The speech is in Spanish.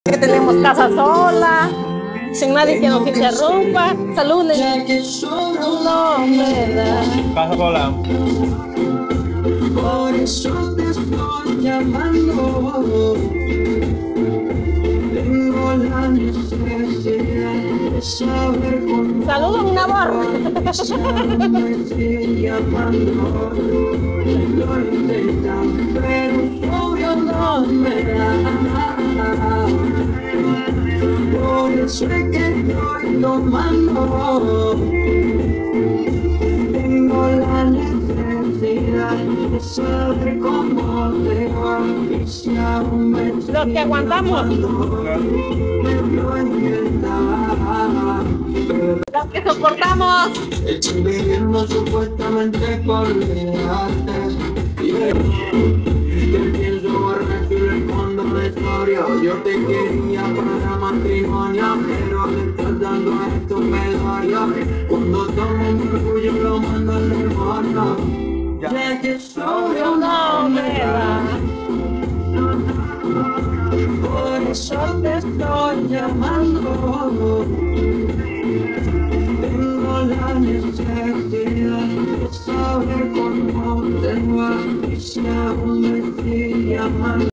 Que tenemos casa sola, sin nadie que nos interrumpa. Salud, no me da. Casa sola. Por eso te estoy llamando. Tengo la necesidad de saber cómo. Saludos, mi amor. Me estoy llamando. Lo intentan, pero obvio no me da. Por eso es que estoy tomando. Tengo la necesidad de saber cómo te va. Y si aún me estoy Los que aguantamos. Los que soportamos. Estoy viviendo supuestamente por olvidarte. Que pienso borracho y le escondo la historia. Yo te quería para matrimonio, pero le estás dando esto pedorio. Cuando tomo un orgullo lo mando al demonio. Ya que sobrio no me da. Por eso te estoy llamando. Tengo la necesidad de saber cómo te va. Y si aún me estoy llamando.